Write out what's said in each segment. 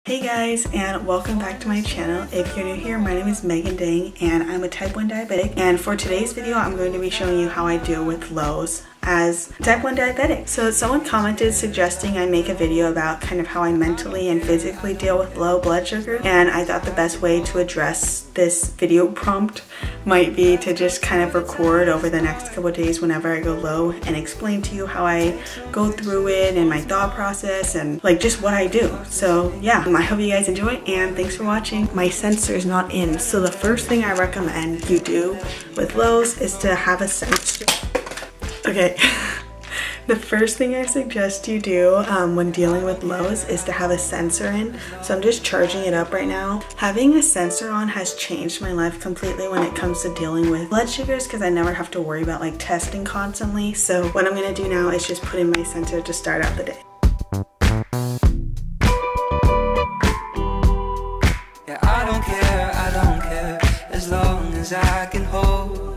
Hey guys, and welcome back to my channel. If you're new here, my name is Megan Dang and I'm a type 1 diabetic, and for today's video I'm going to be showing you how I deal with lows as type 1 diabetic. So someone commented suggesting I make a video about kind of how I mentally and physically deal with low blood sugar, and I thought the best way to address this video prompt might be to just kind of record over the next couple of days whenever I go low and explain to you how I go through it and my thought process and like just what I do. So yeah, I hope you guys enjoy and thanks for watching. My sensor is not in, so the first thing I recommend you do with lows is to have a sensor. Okay. The first thing I suggest you do when dealing with lows is to have a sensor in. So I'm just charging it up right now. Having a sensor on has changed my life completely when it comes to dealing with blood sugars, because I never have to worry about like testing constantly. So what I'm gonna do now is just put in my sensor to start out the day. Yeah, I don't care, as long as I can hold you.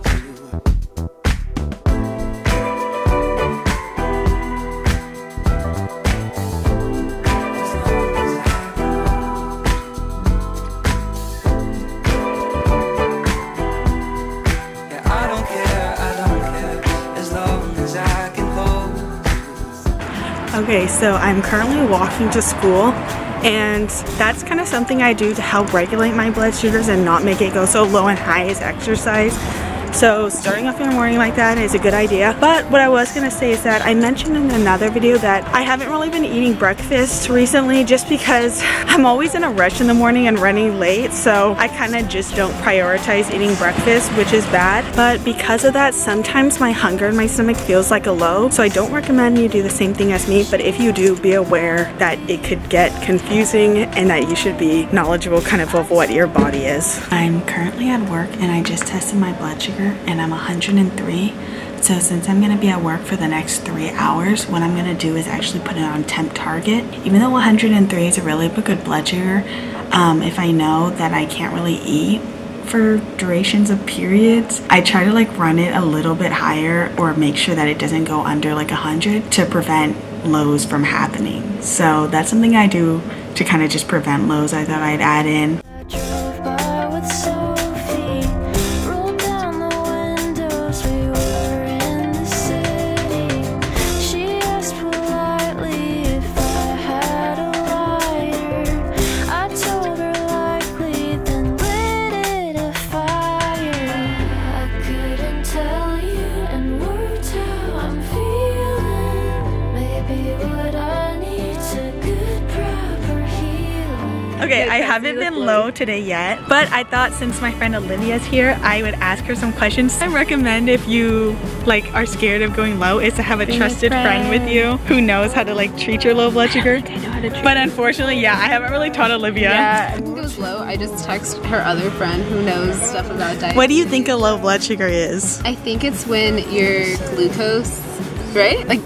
Okay, so I'm currently walking to school, and that's kind of something I do to help regulate my blood sugars and not make it go so low and high as exercise. So starting off in the morning like that is a good idea. But what I was gonna say is that I mentioned in another video that I haven't really been eating breakfast recently just because I'm always in a rush in the morning and running late, so I kind of just don't prioritize eating breakfast, which is bad. But because of that, sometimes my hunger in my stomach feels like a low, so I don't recommend you do the same thing as me. But if you do, be aware that it could get confusing and that you should be knowledgeable kind of what your body is. I'm currently at work and I just tested my blood sugar and I'm 103. So since I'm gonna be at work for the next 3 hours, what I'm gonna do is actually put it on temp target. Even though 103 is a really good blood sugar, if I know that I can't really eat for durations of periods, I try to like run it a little bit higher or make sure that it doesn't go under like 100 to prevent lows from happening. So that's something I do to kind of just prevent lows. I thought I'd add in. Okay, I haven't been low today yet, but I thought since my friend Olivia's here, I would ask her some questions. I recommend if you like are scared of going low is to have a trusted friend with you who knows how to like treat your low blood sugar. I know how to treat. But unfortunately, yeah, I haven't really taught Olivia. Yeah, I think it was low. I just text her other friend who knows stuff about diet. What do you think a low blood sugar is? I think it's when your glucose, right? Like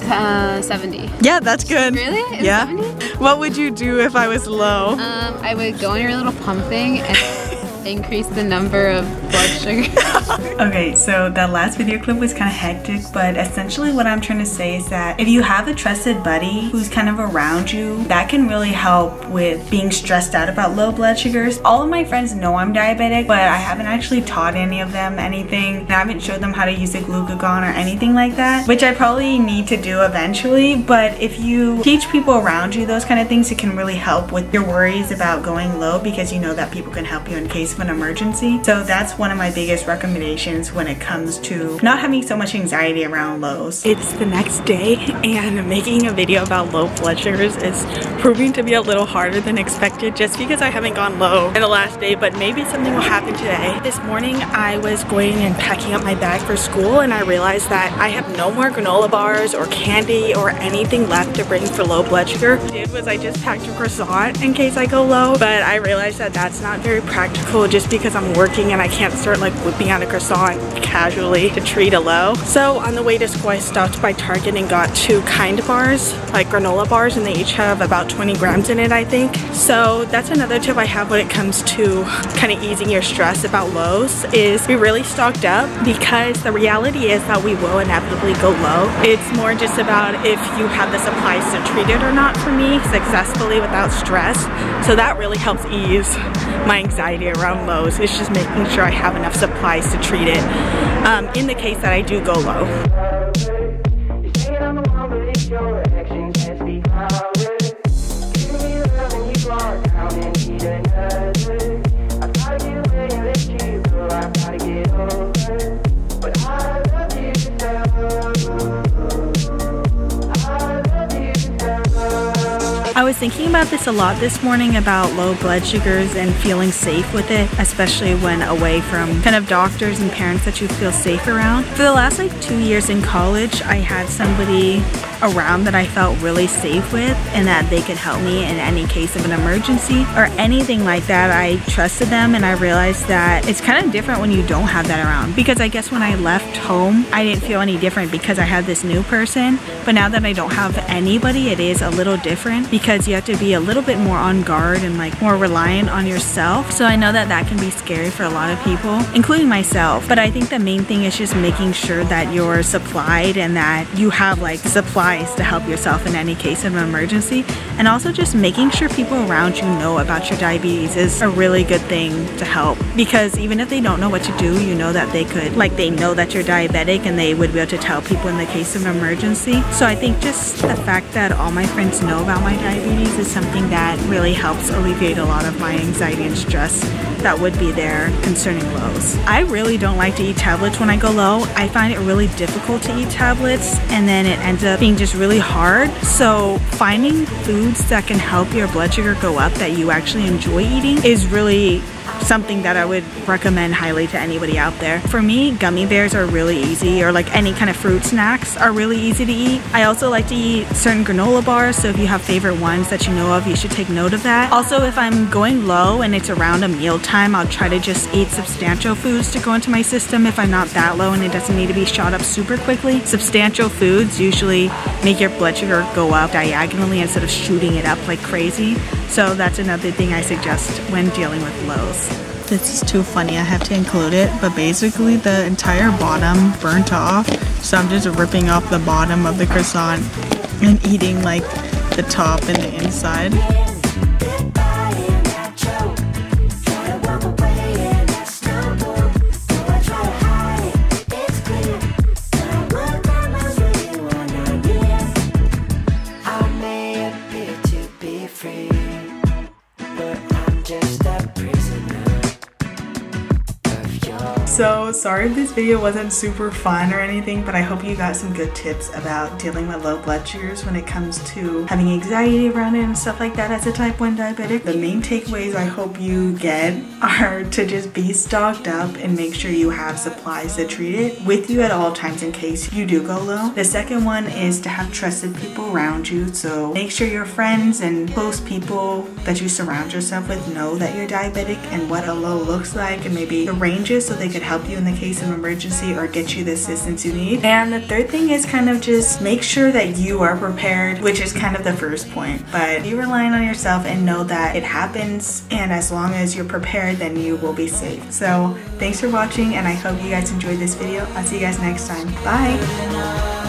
70. Yeah, that's good. Really? It's yeah. 70? What would you do if I was low? I would go on your little pump thing and increase the number of blood sugar. Okay, so that last video clip was kind of hectic, but essentially what I'm trying to say is that if you have a trusted buddy who's kind of around you, that can really help with being stressed out about low blood sugars. All of my friends know I'm diabetic, but I haven't actually taught any of them anything. I haven't showed them how to use a glucagon or anything like that, which I probably need to do eventually. But if you teach people around you those kind of things, it can really help with your worries about going low, because you know that people can help you in case of an emergency. So that's one of my biggest recommendations when it comes to not having so much anxiety around lows. It's the next day and making a video about low blood sugars is proving to be a little harder than expected just because I haven't gone low in the last day, but maybe something will happen today. This morning I was going and packing up my bag for school and I realized that I have no more granola bars or candy or anything left to bring for low blood sugar. What I did was I just packed a croissant in case I go low, but I realized that that's not very practical difficult just because I'm working and I can't start like whipping out a croissant casually to treat a low. So on the way to school I stopped by Target and got 2 Kind bars, like granola bars, and they each have about 20 grams in it, I think. So that's another tip I have when it comes to kind of easing your stress about lows, is be really stocked up, because the reality is that we will inevitably go low. It's more just about if you have the supplies to treat it or not, for me, successfully without stress. So that really helps ease my anxiety around lows. It's just making sure I have enough supplies to treat it in the case that I do go low. I was thinking about this a lot this morning, about low blood sugars and feeling safe with it, especially when away from kind of doctors and parents that you feel safe around. For the last like 2 years in college, I had somebody around that I felt really safe with, and that they could help me in any case of an emergency or anything like that. I trusted them, and I realized that it's kind of different when you don't have that around, because I guess when I left home I didn't feel any different because I had this new person, but now that I don't have anybody, it is a little different because you have to be a little bit more on guard and like more reliant on yourself. So I know that that can be scary for a lot of people, including myself, but I think the main thing is just making sure that you're supplied and that you have like supplies to help yourself in any case of an emergency. And also just making sure people around you know about your diabetes is a really good thing to help, because even if they don't know what to do, you know that they could, like, they know that you're diabetic and they would be able to tell people in the case of an emergency. So I think just the fact that all my friends know about my diabetes is something that really helps alleviate a lot of my anxiety and stress that would be there concerning lows. I really don't like to eat tablets when I go low. I find it really difficult to eat tablets, and then it ends up being just really hard. So finding foods that can help your blood sugar go up that you actually enjoy eating is really something that I would recommend highly to anybody out there. For me, gummy bears are really easy, or like any kind of fruit snacks are really easy to eat. I also like to eat certain granola bars, so if you have favorite ones that you know of, you should take note of that. Also, if I'm going low and it's around a meal time, I'll try to just eat substantial foods to go into my system if I'm not that low and it doesn't need to be shot up super quickly. Substantial foods usually make your blood sugar go up diagonally instead of shooting it up like crazy. So that's another thing I suggest when dealing with lows. This is too funny, I have to include it, but basically the entire bottom burnt off, so I'm just ripping off the bottom of the croissant and eating like the top and the inside. So sorry if this video wasn't super fun or anything, but I hope you got some good tips about dealing with low blood sugars when it comes to having anxiety around it and stuff like that as a type 1 diabetic. The main takeaways I hope you get are to just be stocked up and make sure you have supplies to treat it with you at all times in case you do go low. The second one is to have trusted people around you, so make sure your friends and close people that you surround yourself with know that you're diabetic and what a low looks like, and maybe the ranges, so they could help you in the case of emergency or get you the assistance you need. And the third thing is kind of just make sure that you are prepared, which is kind of the first point, but be relying on yourself and know that it happens, and as long as you're prepared, then you will be safe. So thanks for watching, and I hope you guys enjoyed this video. I'll see you guys next time. Bye.